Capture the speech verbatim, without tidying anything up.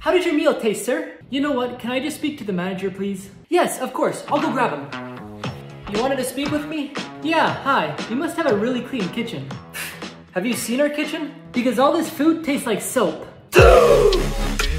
How did your meal taste, sir? You know what, can I just speak to the manager, please? Yes, of course, I'll go grab him. You wanted to speak with me? Yeah, hi, we must have a really clean kitchen. Have you seen our kitchen? Because all this food tastes like soap.